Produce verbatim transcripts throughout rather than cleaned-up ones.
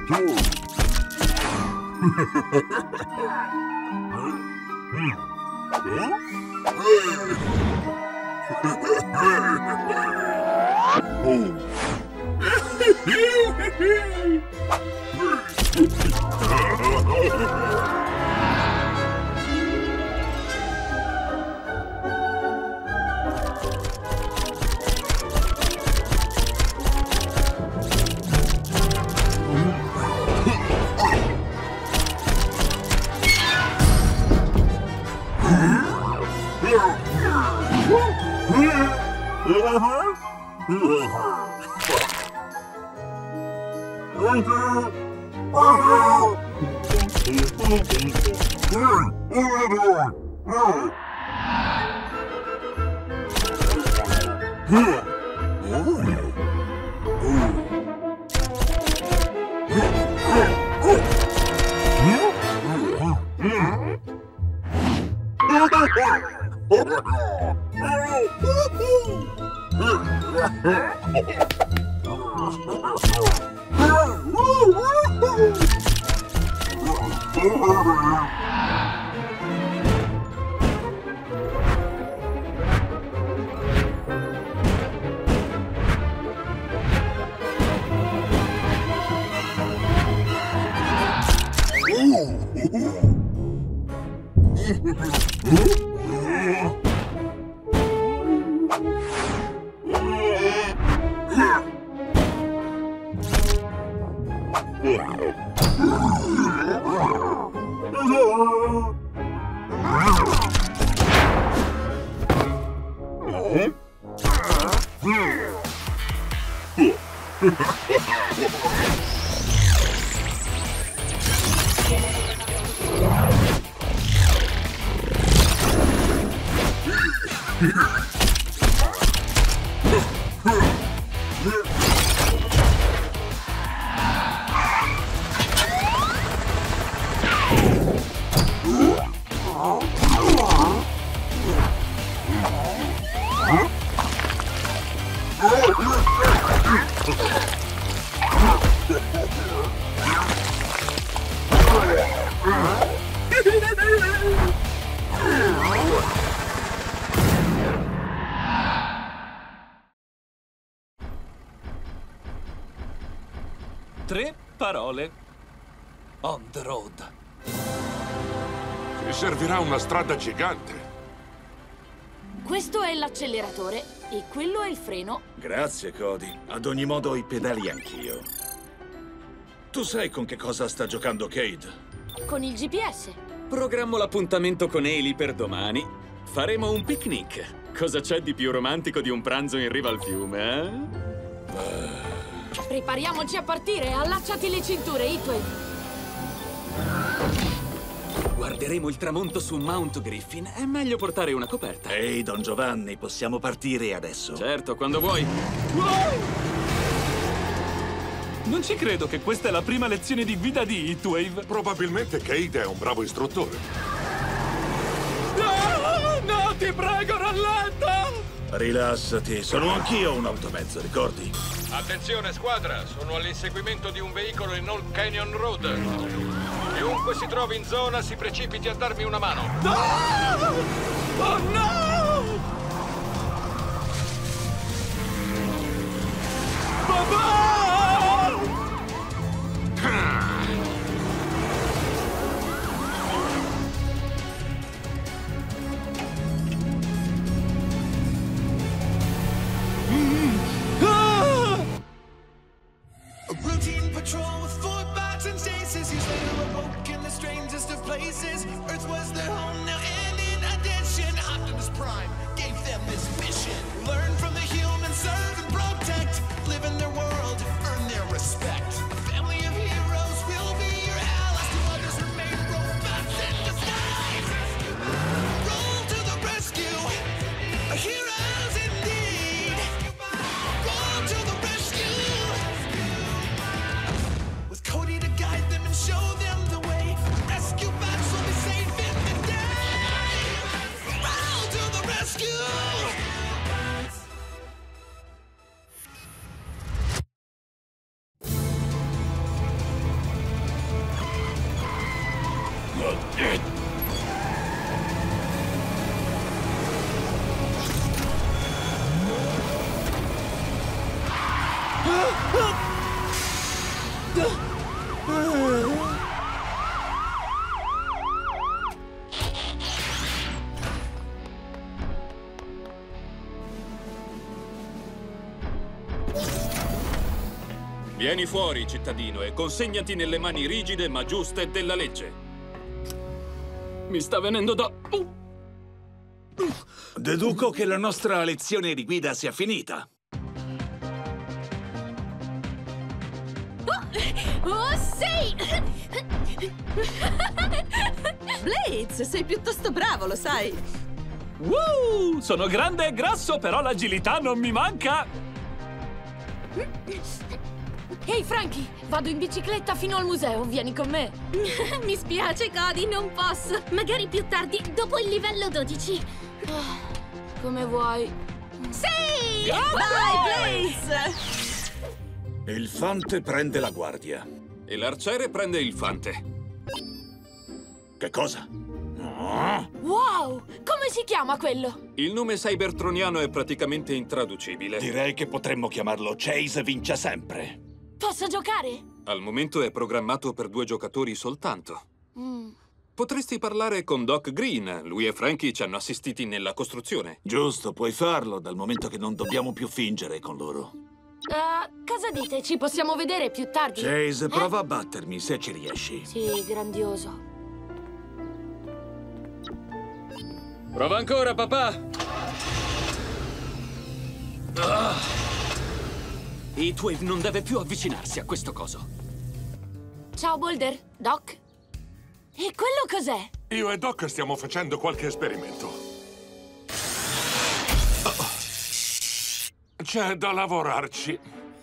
Tre parole. On the road. Ci servirà una strada gigante. Questo è l'acceleratore e quello è il freno. Grazie, Cody. Ad ogni modo ho i pedali anch'io. Tu sai con che cosa sta giocando Cade? Con il G P S. Programmo l'appuntamento con Hailey per domani. Faremo un picnic. Cosa c'è di più romantico di un pranzo in riva al fiume, eh? Uh... Prepariamoci a partire, allacciati le cinture, Heatwave. Guarderemo il tramonto su Mount Griffin. È meglio portare una coperta. Ehi, Don Giovanni, possiamo partire adesso? Certo, quando vuoi. Wow! Non ci credo che questa è la prima lezione di guida di Heatwave. Probabilmente Cade è un bravo istruttore. No, no, ti prego, rallenta! Rilassati, sono anch'io un automezzo, ricordi? Attenzione squadra, sono all'inseguimento di un veicolo in Old Canyon Road. Chiunque si trovi in zona si precipiti a darmi una mano. No! Oh no! Papà! Routine patrol with four bots and stasis. He's later awoke in the strangest of places. Earth was their home now, and in addition, Optimus Prime gave them this mission: learn from the humans, serve and protect, live in their world, earn their respect. A family of heroes will be your allies. To others remain robots in disguise. Roll to the rescue, heroes indeed. Roll to the rescue. Cody to guide them and show them the way. Rescue bots will be safe in the day. Roll to the rescue! Vieni fuori, cittadino, e consegnati nelle mani rigide ma giuste della legge. Mi sta venendo da... Deduco che la nostra lezione di guida sia finita. Oh, oh sì! Blaze, sei piuttosto bravo, lo sai. Uh, sono grande e grasso, però l'agilità non mi manca. Ehi, Frankie, vado in bicicletta fino al museo, vieni con me. Mi spiace, Cody, non posso. Magari più tardi, dopo il livello dodici. Oh, come vuoi. Sì! Vai, Blaze! Il fante prende la guardia. E l'arciere prende il fante. Che cosa? Wow! Come si chiama quello? Il nome cybertroniano è praticamente intraducibile. Direi che potremmo chiamarlo Chase vince sempre. Posso giocare? Al momento è programmato per due giocatori soltanto. Mm. Potresti parlare con Doc Green. Lui e Frankie ci hanno assistiti nella costruzione. Giusto, puoi farlo, dal momento che non dobbiamo più fingere con loro. Uh, cosa dite? Ci possiamo vedere più tardi? Chase, prova eh? a battermi, se ci riesci. Sì, grandioso. Prova ancora, papà! Ah. Heatwave non deve più avvicinarsi a questo coso. Ciao, Boulder. Doc? E quello cos'è? Io e Doc stiamo facendo qualche esperimento. Oh. C'è da lavorarci.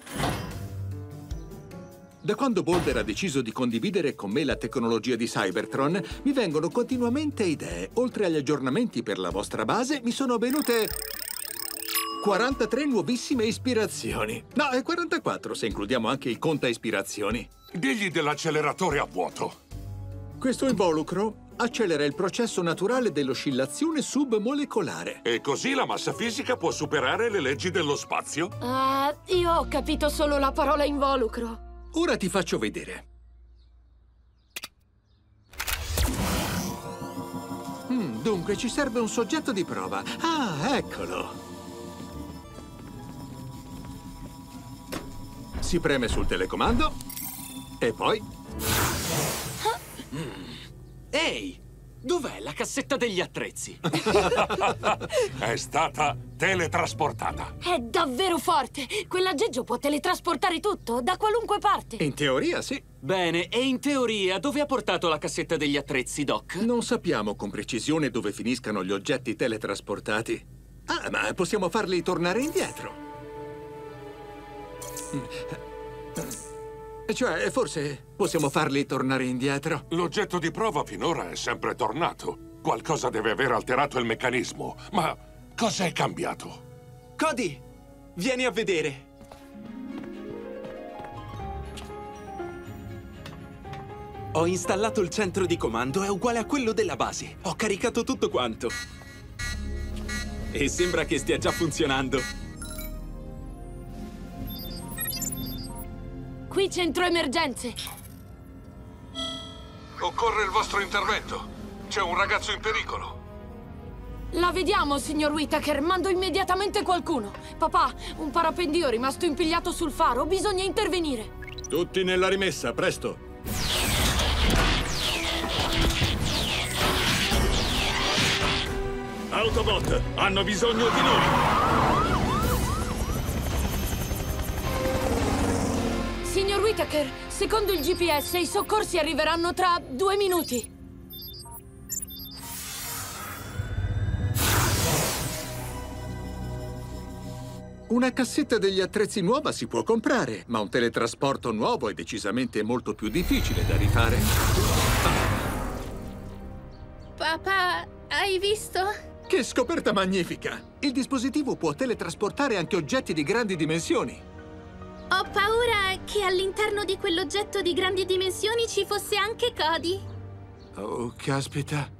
Da quando Boulder ha deciso di condividere con me la tecnologia di Cybertron, mi vengono continuamente idee. Oltre agli aggiornamenti per la vostra base, mi sono venute quarantatré nuovissime ispirazioni. No, è quarantaquattro se includiamo anche il conta ispirazioni. Digli dell'acceleratore a vuoto. Questo involucro accelera il processo naturale dell'oscillazione submolecolare. E così la massa fisica può superare le leggi dello spazio? Uh, io ho capito solo la parola involucro. Ora ti faccio vedere. Mm, dunque, ci serve un soggetto di prova. Ah, eccolo. Si preme sul telecomando e poi... Mm. Ehi, dov'è la cassetta degli attrezzi? È stata teletrasportata. È davvero forte! Quell'aggeggio può teletrasportare tutto, da qualunque parte. In teoria, sì. Bene, e in teoria dove ha portato la cassetta degli attrezzi, Doc? Non sappiamo con precisione dove finiscano gli oggetti teletrasportati. Ah, ma possiamo farli tornare indietro. Cioè, forse possiamo farli tornare indietro. L'oggetto di prova finora è sempre tornato. Qualcosa deve aver alterato il meccanismo. Ma cos'è cambiato? Cody, vieni a vedere. Ho installato il centro di comando, è uguale a quello della base. Ho caricato tutto quanto. E sembra che stia già funzionando. Qui centro emergenze. Occorre il vostro intervento. C'è un ragazzo in pericolo. La vediamo, signor Whittaker. Mando immediatamente qualcuno. Papà, un parapendio è rimasto impigliato sul faro. Bisogna intervenire. Tutti nella rimessa, presto. Autobot, hanno bisogno di noi. Signor Whittaker, secondo il G P S i soccorsi arriveranno tra due minuti. Una cassetta degli attrezzi nuova si può comprare, ma un teletrasporto nuovo è decisamente molto più difficile da rifare. Papà, hai visto? Che scoperta magnifica! Il dispositivo può teletrasportare anche oggetti di grandi dimensioni. Ho paura che all'interno di quell'oggetto di grandi dimensioni ci fosse anche Cody. Oh, caspita.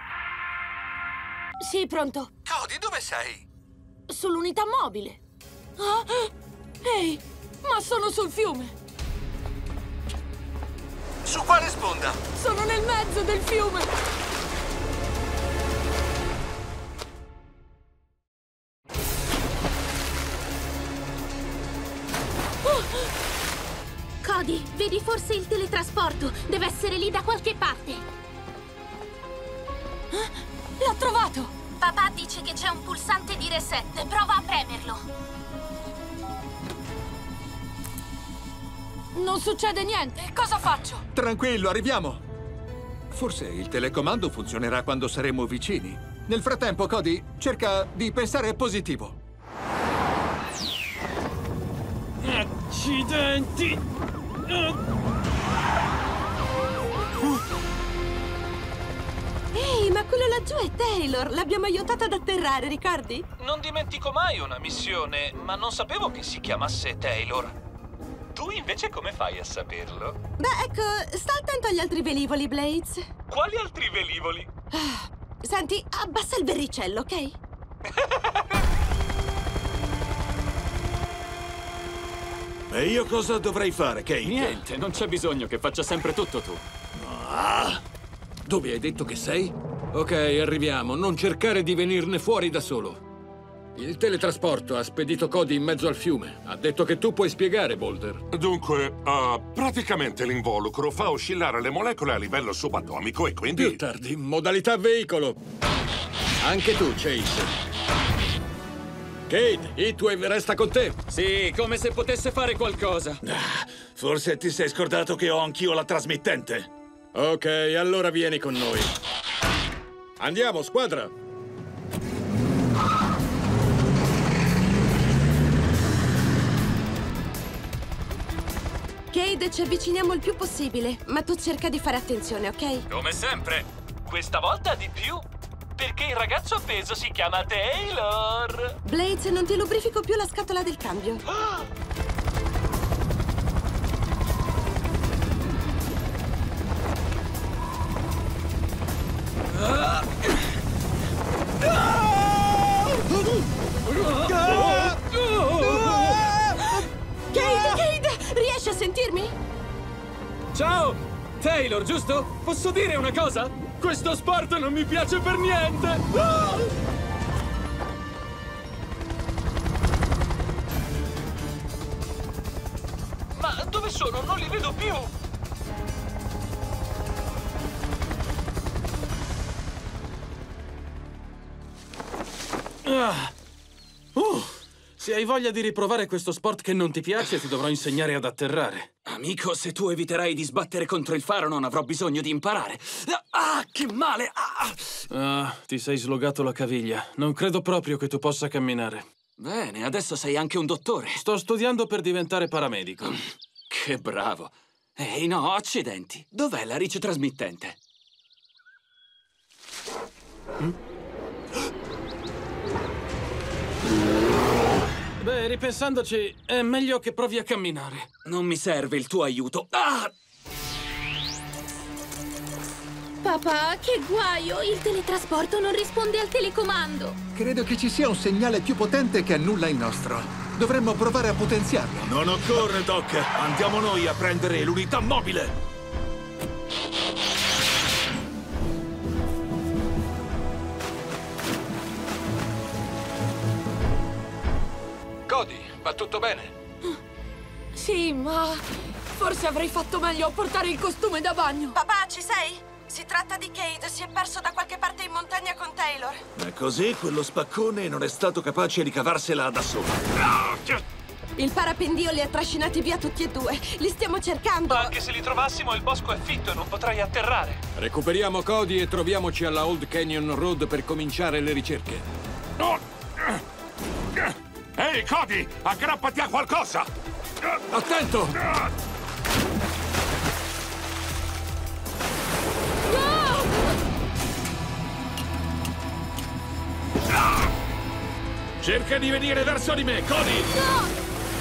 Sì, pronto. Cody, dove sei? Sull'unità mobile. Ah, ehi, ma sono sul fiume! Su quale sponda? Sono nel mezzo del fiume! Cody, vedi forse il teletrasporto? Deve essere lì da qualche parte. L'ho trovato! Papà dice che c'è un pulsante di reset. Prova a premerlo. Non succede niente. Cosa faccio? Tranquillo, arriviamo. Forse il telecomando funzionerà quando saremo vicini. Nel frattempo, Cody, cerca di pensare positivo. Accidenti! Ehi, ma quello laggiù è Taylor! L'abbiamo aiutato ad atterrare, ricordi? Non dimentico mai una missione, ma non sapevo che si chiamasse Taylor. Tu invece come fai a saperlo? Beh, ecco, sta attento agli altri velivoli, Blades. Quali altri velivoli? Ah, senti, abbassa il verricello, ok? E io cosa dovrei fare, Kate? Niente, non c'è bisogno che faccia sempre tutto tu. Ah! Dove hai detto che sei? Ok, arriviamo. Non cercare di venirne fuori da solo. Il teletrasporto ha spedito Cody in mezzo al fiume. Ha detto che tu puoi spiegare, Boulder. Dunque, uh, praticamente l'involucro fa oscillare le molecole a livello subatomico e quindi... Più tardi, modalità veicolo. Anche tu, Chase. Kate, Heatwave resta con te. Sì, come se potesse fare qualcosa. Ah, forse ti sei scordato che ho anch'io la trasmittente. Ok, allora vieni con noi. Andiamo, squadra. Cade, ci avviciniamo il più possibile, ma tu cerca di fare attenzione, ok? Come sempre. Questa volta di più. Perché il ragazzo appeso si chiama Taylor! Blades, non ti lubrifico più la scatola del cambio. Cade, Cade! Riesci a sentirmi? Ciao! Taylor, giusto? Posso dire una cosa? Questo sport non mi piace per niente! Ah! Ma dove sono? Non li vedo più! Ah. Uh, se hai voglia di riprovare questo sport che non ti piace, ti dovrò insegnare ad atterrare. Amico, se tu eviterai di sbattere contro il faro, non avrò bisogno di imparare. Ah, che male! Ah. Ah, ti sei slogato la caviglia. Non credo proprio che tu possa camminare. Bene, adesso sei anche un dottore. Sto studiando per diventare paramedico. Che bravo. Ehi, no, accidenti. Dov'è la ricetrasmittente? Mm? Beh, ripensandoci, è meglio che provi a camminare. Non mi serve il tuo aiuto. Ah! Papà, che guaio! Il teletrasporto non risponde al telecomando. Credo che ci sia un segnale più potente che annulla il nostro. Dovremmo provare a potenziarlo. Non occorre, Doc. Andiamo noi a prendere l'unità mobile. Cody, va tutto bene? Sì, ma forse avrei fatto meglio a portare il costume da bagno. Papà, ci sei? Si tratta di Cade, si è perso da qualche parte in montagna con Taylor. E così quello spaccone non è stato capace di cavarsela da solo. Il parapendio li ha trascinati via tutti e due. Li stiamo cercando. Anche se li trovassimo, il bosco è fitto e non potrei atterrare. Recuperiamo Cody e troviamoci alla Old Canyon Road per cominciare le ricerche. Ehi, Cody, aggrappati a qualcosa! Attento! Cerca di venire verso di me, Cody! No!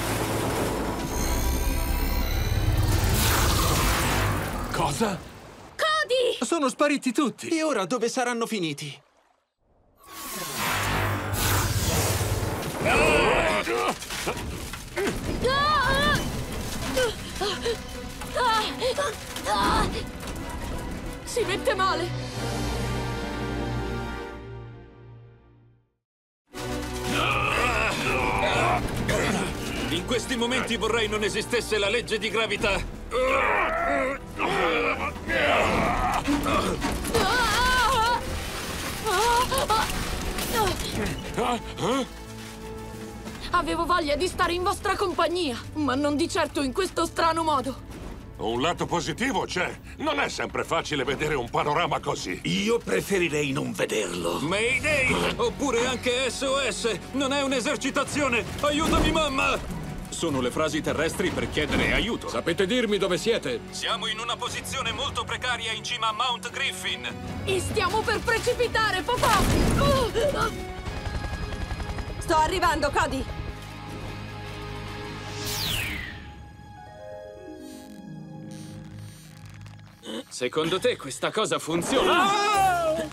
Cosa? Cody! Sono spariti tutti! E ora dove saranno finiti? veramente male! In questi momenti vorrei non esistesse la legge di gravità. Avevo voglia di stare in vostra compagnia, ma non di certo in questo strano modo. Un lato positivo c'è. Non è sempre facile vedere un panorama così. Io preferirei non vederlo. Mayday! Oppure anche S O S! Non è un'esercitazione! Aiutami, mamma! Sono le frasi terrestri per chiedere aiuto. Sapete dirmi dove siete? Siamo in una posizione molto precaria in cima a Mount Griffin. E stiamo per precipitare, papà! Uh! Sto arrivando, Cody! Secondo te questa cosa funziona? Ah!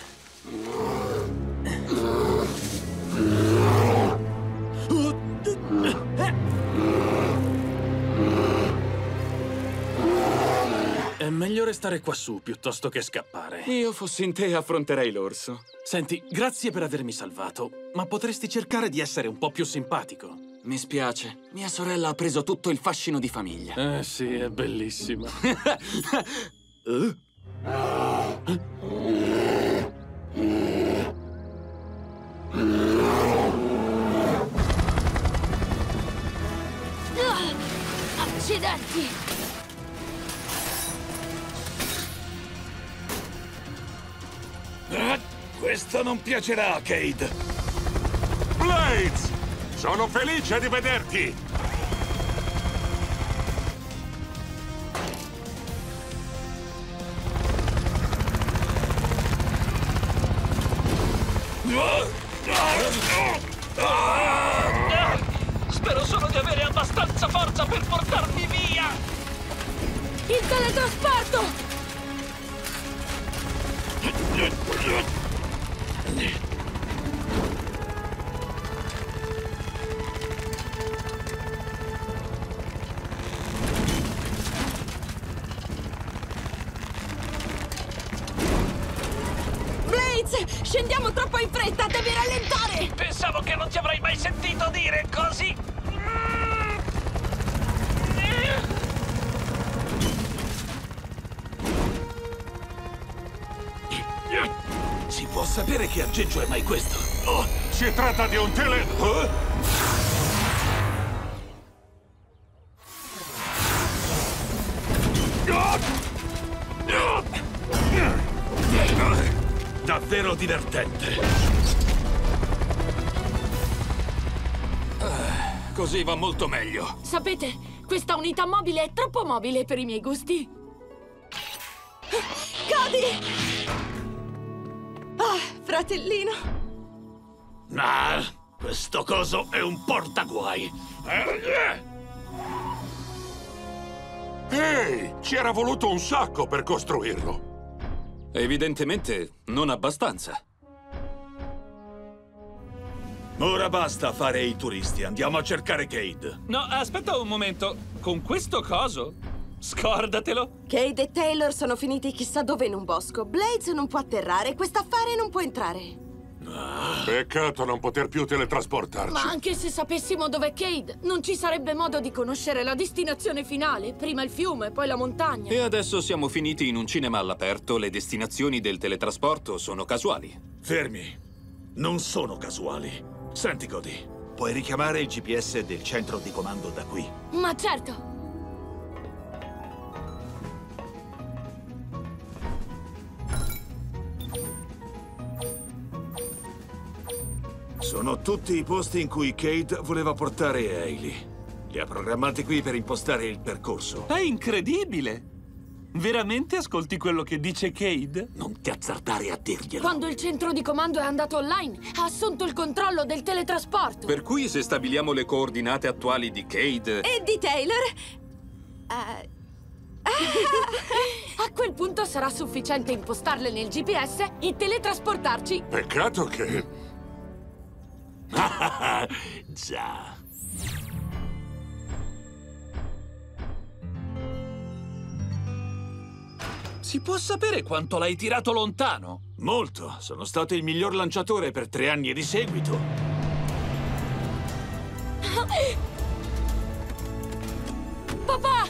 È meglio restare quassù piuttosto che scappare. Io fossi in te affronterei l'orso. Senti, grazie per avermi salvato, ma potresti cercare di essere un po' più simpatico. Mi spiace. Mia sorella ha preso tutto il fascino di famiglia. Eh sì, è bellissima. uh? Accidenti! Ah, questo non piacerà a Cade. Blades! Sono felice di vederti! Spero solo di avere abbastanza forza per portarmi via! Il teletrasporto! Blades! Scendiamo troppo in fretta, devi rallentare! Pensavo che non ti avrei mai sentito dire così! Si può sapere che aggeggio è mai questo? Oh, si tratta di un tele... Oh? Davvero divertente. Uh, così va molto meglio. Sapete, questa unità mobile è troppo mobile per i miei gusti. Cody! Ah, fratellino. Ah, questo coso è un portaguai. Ehi, ci era voluto un sacco per costruirlo. Evidentemente non abbastanza. Ora basta fare i turisti, andiamo a cercare Cade. No, aspetta un momento. Con questo coso? Scordatelo. Cade e Taylor sono finiti chissà dove in un bosco. Blades non può atterrare, quest'affare non può entrare. Ah. Peccato non poter più teletrasportarci. Ma anche se sapessimo dov'è Cade, non ci sarebbe modo di conoscere la destinazione finale. Prima il fiume, poi la montagna. E adesso siamo finiti in un cinema all'aperto. Le destinazioni del teletrasporto sono casuali. Fermi. Non sono casuali. Senti, Cody, puoi richiamare il G P S del centro di comando da qui? Ma certo. Sono tutti i posti in cui Cade voleva portare Hailey. Li ha programmati qui per impostare il percorso. È incredibile! Veramente ascolti quello che dice Cade? Non ti azzardare a dirglielo. Quando il centro di comando è andato online, ha assunto il controllo del teletrasporto. Per cui se stabiliamo le coordinate attuali di Cade... E di Taylor... Uh... A quel punto sarà sufficiente impostarle nel G P S e teletrasportarci. Peccato che... Già. Si può sapere quanto l'hai tirato lontano? Molto. Sono stato il miglior lanciatore per tre anni di seguito. Papà!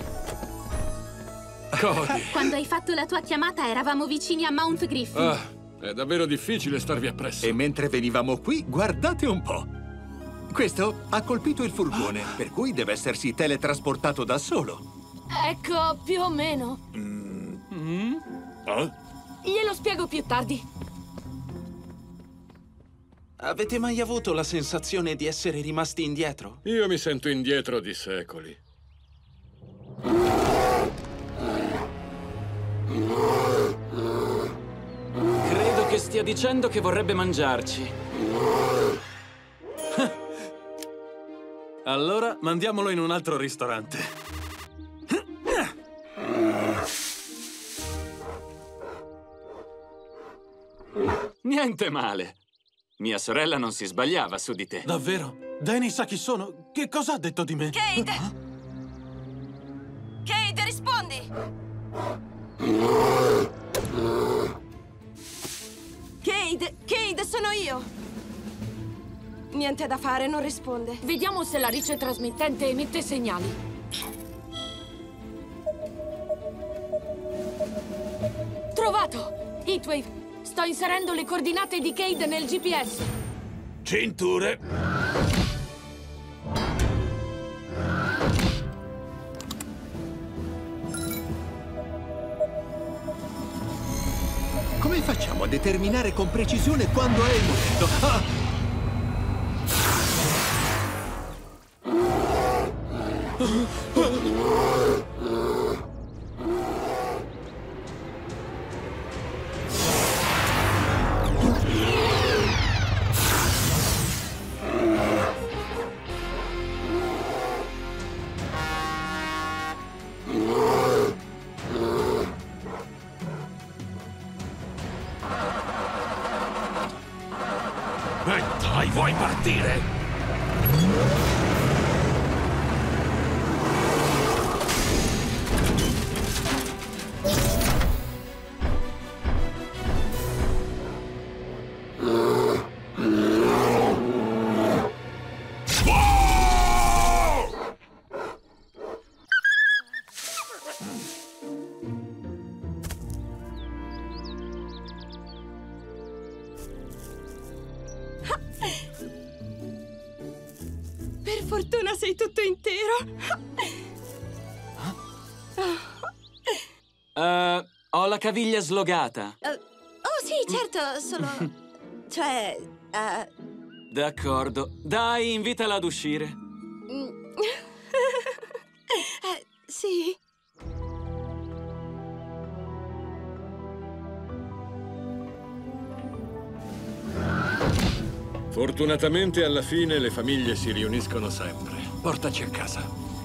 Cody. Quando hai fatto la tua chiamata eravamo vicini a Mount Griffin. Ah, è davvero difficile starvi appresso. E mentre venivamo qui, guardate un po'. Questo ha colpito il furgone, per cui deve essersi teletrasportato da solo. Ecco, più o meno. Mm. Eh? Glielo spiego più tardi. Avete mai avuto la sensazione di essere rimasti indietro? Io mi sento indietro di secoli. Credo che stia dicendo che vorrebbe mangiarci. Allora, mandiamolo in un altro ristorante. Niente male. Mia sorella non si sbagliava su di te. Davvero? Danny sa chi sono? Che cosa ha detto di me? Cade! Cade, rispondi! Cade! Cade, sono io! Niente da fare, non risponde. Vediamo se la rice trasmittente emette segnali. Trovato! Heatwave! Sto inserendo le coordinate di Cade nel G P S. Cinture! Come facciamo a determinare con precisione quando è il momento? Ah! E dai, vuoi partire? Per fortuna sei tutto intero. Uh, ho la caviglia slogata. Uh, oh sì, certo, solo... cioè... Uh... D'accordo. Dai, invitala ad uscire. eh, sì. Fortunatamente alla fine le famiglie si riuniscono sempre. Portaci a casa.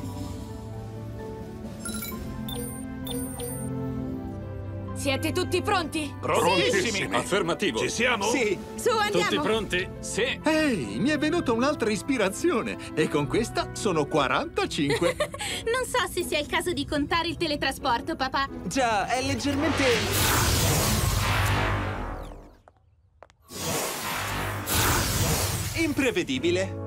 Siete tutti pronti? Prontissimi! Affermativo. Ci siamo? Sì. Su, andiamo! Tutti pronti? Sì. Ehi, mi è venuta un'altra ispirazione. E con questa sono quarantacinque. Non so se sia il caso di contare il teletrasporto, papà. Già, è leggermente... imprevedibile.